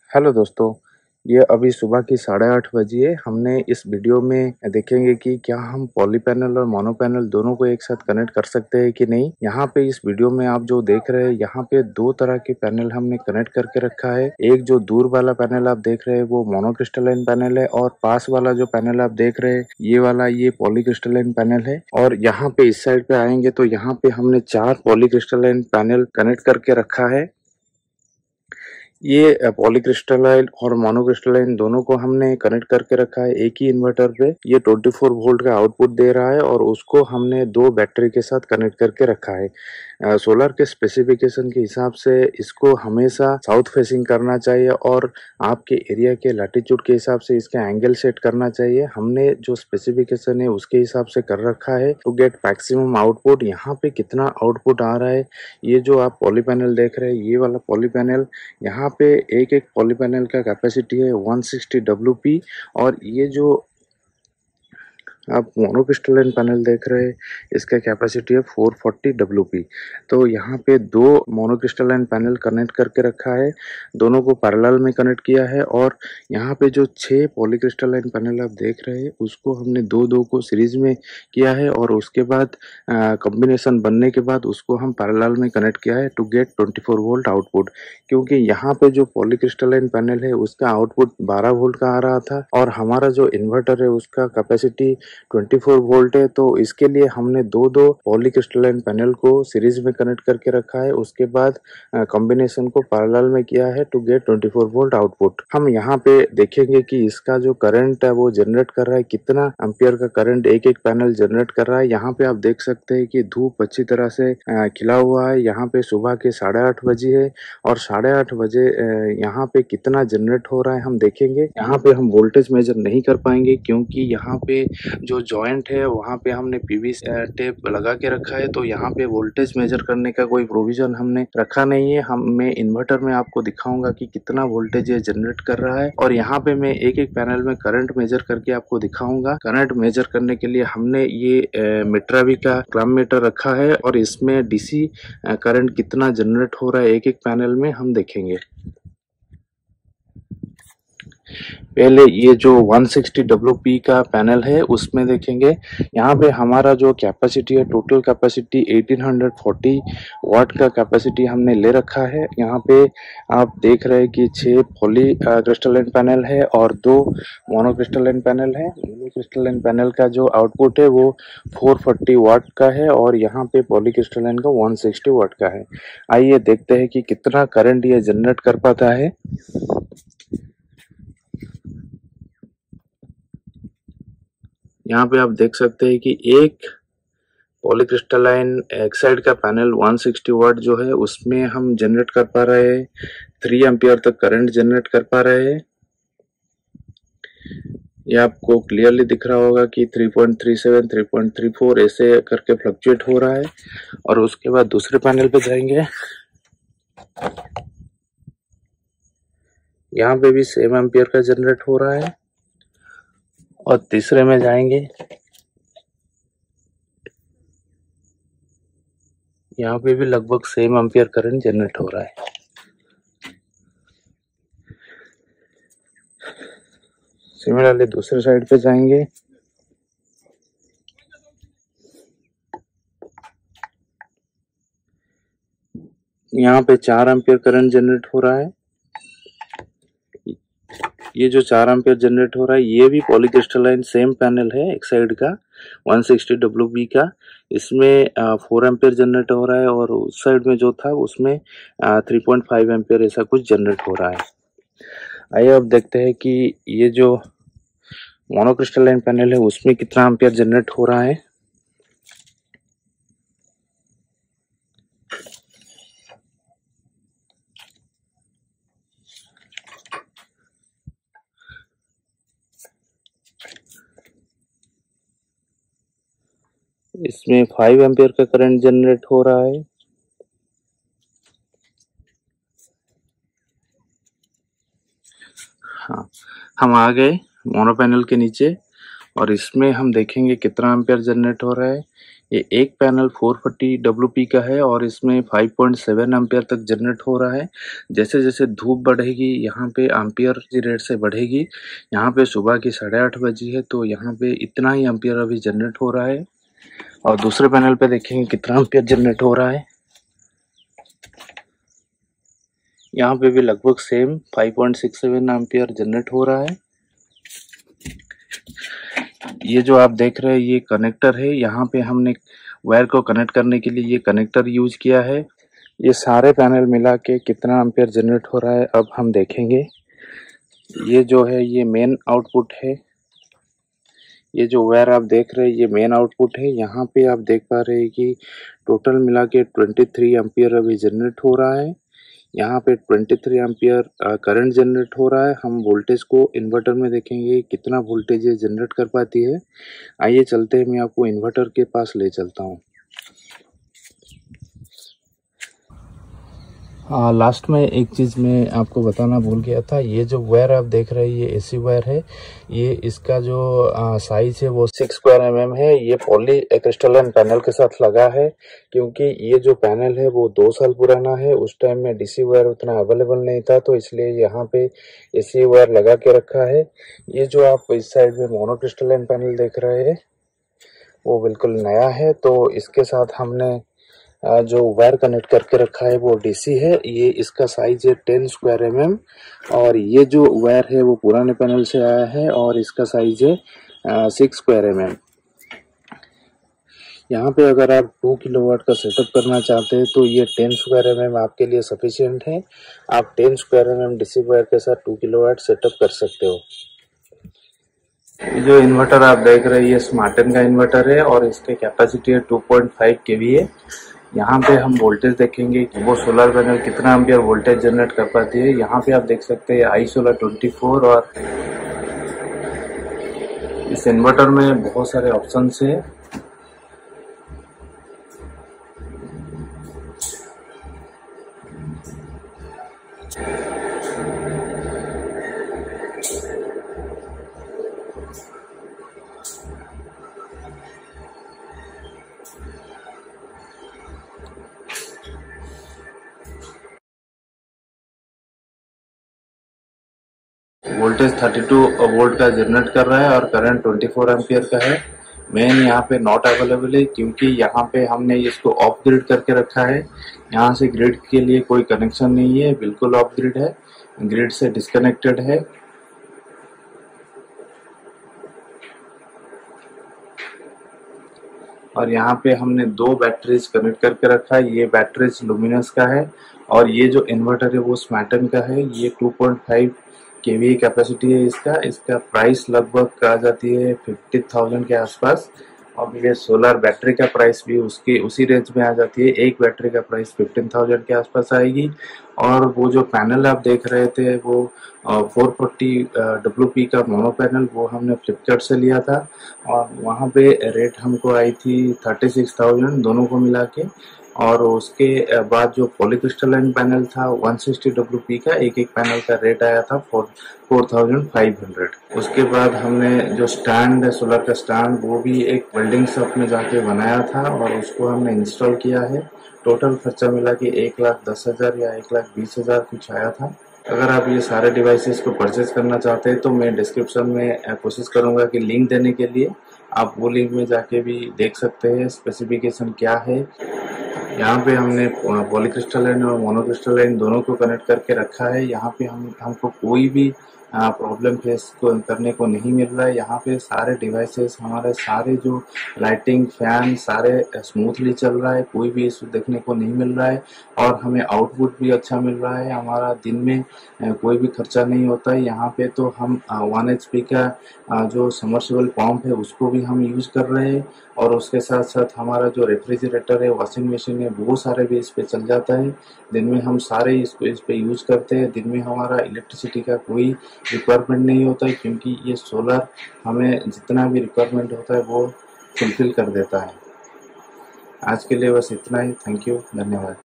Hello दोस्तों, ये अभी सुबह की 8:30 बजी है। हमने इस वीडियो में देखेंगे कि क्या हम पॉली पैनल और मोनो पैनल दोनों को एक साथ कनेक्ट कर सकते हैं कि नहीं। यहाँ पे इस वीडियो में आप जो देख रहे हैं, यहाँ पे दो तरह के पैनल हमने कनेक्ट करके रखा है। एक जो दूर वाला पैनल आप देख रहे हैं वो मोनोक्रिस्टलाइन पैनल है, और पास वाला जो पैनल आप देख रहे हैं ये वाला ये पॉलीक्रिस्टलाइन पैनल है। और यहाँ पे इस साइड पे आएंगे तो यहाँ पे हमने 4 पॉलीक्रिस्टलाइन पैनल कनेक्ट करके रखा है। ये पॉलीक्रिस्टलाइन और मोनोक्रिस्टलाइन दोनों को हमने कनेक्ट करके रखा है एक ही इन्वर्टर पे। ये 24 वोल्ट का आउटपुट दे रहा है और उसको हमने दो बैटरी के साथ कनेक्ट करके रखा है। सोलर के स्पेसिफिकेशन के हिसाब से इसको हमेशा साउथ फेसिंग करना चाहिए और आपके एरिया के लैटिट्यूड के हिसाब से इसका एंगल सेट करना चाहिए। हमने जो स्पेसिफिकेशन है उसके हिसाब से कर रखा है टू गेट मैक्सिमम आउटपुट। यहाँ पे कितना आउटपुट आ रहा है, ये जो आप पॉली पैनल देख रहे हैं ये वाला पॉली पैनल, यहाँ पे एक एक पॉली पैनल का कैपेसिटी है 160 WP। और ये जो आप मोनोक्रिस्टलाइन पैनल देख रहे हैं इसका कैपेसिटी है 440 WP। तो यहाँ पे दो मोनोक्रिस्टलाइन पैनल कनेक्ट करके रखा है, दोनों को पैरेलल में कनेक्ट किया है। और यहाँ पे जो 6 पॉलीक्रिस्टलाइन पैनल आप देख रहे हैं उसको हमने दो दो को सीरीज में किया है, और उसके बाद कॉम्बिनेशन बनने के बाद उसको हम पैरेलल में कनेक्ट किया है टू गेट 24 वोल्ट आउटपुट। क्योंकि यहाँ पे जो पॉलीक्रिस्टलाइन पैनल है उसका आउटपुट 12 वोल्ट का आ रहा था और हमारा जो इन्वर्टर है उसका कैपेसिटी 24 वोल्ट है। तो इसके लिए हमने दो दो पॉलीक्रिस्टलाइन पैनल को सीरीज में कनेक्ट करके रखा है, उसके बाद कॉम्बिनेशन को पैरेलल में किया है टू गेट 24 वोल्ट आउटपुट। हम यहाँ पे देखेंगे कि इसका जो करंट है वो जनरेट कर रहा है, कितना एम्पियर का करंट एक एक पैनल जनरेट कर रहा है। यहाँ पे आप देख सकते हैं कि धूप अच्छी तरह से खिला हुआ है। यहाँ पे सुबह के 8:30 बजे है और 8:30 बजे यहाँ पे कितना जनरेट हो रहा है हम देखेंगे। यहाँ पे हम वोल्टेज मेजर नहीं कर पाएंगे क्योंकि यहाँ पे जो जॉइंट है वहाँ पे हमने पीवीसी टेप लगा के रखा है, तो यहाँ पे वोल्टेज मेजर करने का कोई प्रोविजन हमने रखा नहीं है। मैं इन्वर्टर में आपको दिखाऊंगा कि कितना वोल्टेज ये जनरेट कर रहा है, और यहाँ पे मैं एक एक पैनल में करंट मेजर करके आपको दिखाऊंगा। करंट मेजर करने के लिए हमने ये मिट्रावी का ग्राम मीटर रखा है और इसमें डीसी करंट कितना जनरेट हो रहा है एक एक पैनल में हम देखेंगे। पहले ये जो 160 WP का पैनल है उसमें देखेंगे। यहाँ पे हमारा जो कैपेसिटी है टोटल कैपेसिटी 1840 वाट का कैपेसिटी हमने ले रखा है। यहाँ पे आप देख रहे हैं कि 6 पॉली क्रिस्टलाइन पैनल है और 2 मोनोक्रिस्टलाइन पैनल है। मोनोक्रिस्टलाइन पैनल का जो आउटपुट है वो 440 वाट का है और यहाँ पे पॉली क्रिस्टलाइन का 160 वाट का है। आइए देखते हैं कि कितना करंट ये जनरेट कर पाता है। यहाँ पे आप देख सकते हैं कि एक पॉलीक्रिस्टलाइन एक साइड का पैनल 160 वाट जो है उसमें हम जनरेट कर पा रहे हैं, 3 एम्पियर तक करंट जनरेट कर पा रहे हैं। ये आपको क्लियरली दिख रहा होगा कि 3.37 3.34 ऐसे करके फ्लक्चुएट हो रहा है। और उसके बाद दूसरे पैनल पे जाएंगे, यहाँ पे भी सेम एम्पियर का जनरेट हो रहा है। और तीसरे में जाएंगे, यहाँ पे भी लगभग सेम एम्पियर करंट जनरेट हो रहा है। सिमिलरली दूसरे साइड पे जाएंगे, यहाँ पे 4 एम्पियर करंट जनरेट हो रहा है। ये जो 4 एम्पियर जनरेट हो रहा है ये भी पॉलीक्रिस्टलाइन सेम पैनल है एक साइड का 160 WP का। इसमें 4 एम्पियर जनरेट हो रहा है और उस साइड में जो था उसमें 3.5 एम्पियर ऐसा कुछ जनरेट हो रहा है। आइए अब देखते हैं कि ये जो मोनोक्रिस्टलाइन पैनल है उसमें कितना एम्पियर जनरेट हो रहा है। इसमें 5 एम्पियर का करंट जनरेट हो रहा है। हाँ, हम आ गए मोनो पैनल के नीचे और इसमें हम देखेंगे कितना एम्पियर जनरेट हो रहा है। ये एक पैनल 440 डब्ल्यूपी का है और इसमें 5.7 एम्पियर तक जनरेट हो रहा है। जैसे-जैसे धूप बढ़ेगी यहाँ पे एम्पियर की रेट से बढ़ेगी। यहाँ पे सुबह की 8:30 बजी है तो यहाँ पे इतना ही एम्पियर अभी जनरेट हो रहा है और दूसरे पैनल पे देखेंगे कितना एम्पियर जनरेट हो रहा है। यहाँ पे भी लगभग सेम 5.67 एम्पियर जनरेट हो रहा है। ये जो आप देख रहे हैं ये कनेक्टर है। यहाँ पे हमने वायर को कनेक्ट करने के लिए ये कनेक्टर यूज किया है। ये सारे पैनल मिला के कितना एम्पियर जनरेट हो रहा है अब हम देखेंगे। ये जो है ये मेन आउटपुट है। ये जो वायर आप देख रहे हैं ये मेन आउटपुट है। यहाँ पे आप देख पा रहे हैं कि टोटल मिला के 23 एम्पियर अभी जनरेट हो रहा है। यहाँ पे 23 एम्पियर करंट जनरेट हो रहा है। हम वोल्टेज को इन्वर्टर में देखेंगे कितना वोल्टेज ये जनरेट कर पाती है। आइए चलते हैं, मैं आपको इन्वर्टर के पास ले चलता हूँ। लास्ट में एक चीज़ मैं आपको बताना भूल गया था। ये जो वायर आप देख रहे हैं ये एसी वायर है। ये इसका जो साइज है वो 6 स्क्वायर mm है। ये पॉली क्रिस्टलाइन पैनल के साथ लगा है क्योंकि ये जो पैनल है वो 2 साल पुराना है। उस टाइम में डीसी वायर उतना अवेलेबल नहीं था तो इसलिए यहाँ पे एसी वायर लगा के रखा है। ये जो आप इस साइड में मोनो क्रिस्टलाइन पैनल देख रहे हैं वो बिल्कुल नया है। तो इसके साथ हमने जो वायर कनेक्ट करके रखा है वो डीसी है। ये इसका साइज है 10 स्क्वायर mm और ये जो वायर है वो पुराने पैनल से आया है और इसका साइज है 6 स्क्वायर mm। यहाँ पे अगर आप 2 किलोवाट का सेटअप करना चाहते हैं तो ये 10 स्क्वायर mm आपके लिए सफिशिएंट है। आप 10 स्क्वायर mm डीसी वायर के साथ 2 किलोवाट सेटअप कर सकते हो। जो इन्वर्टर आप देख रहे हैं ये स्मार्टन का इन्वर्टर है और इसकी कैपेसिटी है 2.5 kVA। यहाँ पे हम वोल्टेज देखेंगे कि वो सोलर पैनल कितना एम्पियर वोल्टेज जनरेट कर पाती है। यहाँ पे आप देख सकते हैं आई सोलर 24 और इस इन्वर्टर में बहुत सारे ऑप्शंस है। वोल्टेज 32 वोल्ट का जनरेट कर रहा है और करंट 24 एम्पियर का है। मेन यहाँ पे नॉट अवेलेबल है क्योंकि यहाँ पे हमने इसको ऑफ ग्रिड करके रखा है। यहाँ से ग्रिड के लिए कोई कनेक्शन नहीं है, बिल्कुल ऑफ ग्रिड है, ग्रिड से डिस्कनेक्टेड है। और यहाँ पे हमने 2 बैटरीज कनेक्ट करके रखा है। ये बैटरीज लुमिनस का है और ये जो इन्वर्टर है वो स्मार्टन का है। ये 2.5 kVA कैपेसिटी है इसका प्राइस लगभग आ जाती है 50,000 के आसपास। और ये सोलर बैटरी का प्राइस भी उसकी उसी रेंज में आ जाती है। एक बैटरी का प्राइस 15,000 के आसपास आएगी। और वो जो पैनल आप देख रहे थे वो 440 WP का मोनो पैनल वो हमने फ्लिपकार्ट से लिया था और वहाँ पे रेट हमको आई थी 36,000 दोनों को मिला के। और उसके बाद जो पॉलीक्रिस्टलाइन पैनल था 160 WP का एक पैनल का रेट आया था 4,500। उसके बाद हमने जो स्टैंड है सोलर का स्टैंड वो भी एक वेल्डिंग शॉप में जाके बनाया था और उसको हमने इंस्टॉल किया है। टोटल खर्चा मिला के 1,10,000 या 1,20,000 कुछ आया था। अगर आप ये सारे डिवाइसेस को परचेज करना चाहते हैं तो मैं डिस्क्रिप्शन में कोशिश करूंगा कि लिंक देने के लिए, आप वो लिंक में जाके भी देख सकते हैं स्पेसिफिकेशन क्या है। यहाँ पे हमने पॉलीक्रिस्टलाइन और मोनोक्रिस्टलाइन दोनों को कनेक्ट करके रखा है। यहाँ पे हमको कोई भी प्रॉब्लम फेस करने को नहीं मिल रहा है। यहाँ पे सारे डिवाइसेस हमारे सारे जो लाइटिंग फैन सारे स्मूथली चल रहा है, कोई भी इशू देखने को नहीं मिल रहा है और हमें आउटपुट भी अच्छा मिल रहा है। हमारा दिन में कोई भी खर्चा नहीं होता है। यहाँ पे तो हम 1 HP का जो समर्सिबल पंप है उसको भी हम यूज कर रहे हैं और उसके साथ साथ हमारा जो रेफ्रिजरेटर है, वॉशिंग मशीन है, वो सारे भी इस पे चल जाता है। दिन में हम सारे इसको इस पे यूज करते हैं। दिन में हमारा इलेक्ट्रिसिटी का कोई रिक्वायरमेंट नहीं होता है क्योंकि ये सोलर हमें जितना भी रिक्वायरमेंट होता है वो फुलफिल कर देता है। आज के लिए बस इतना ही। थैंक यू, धन्यवाद।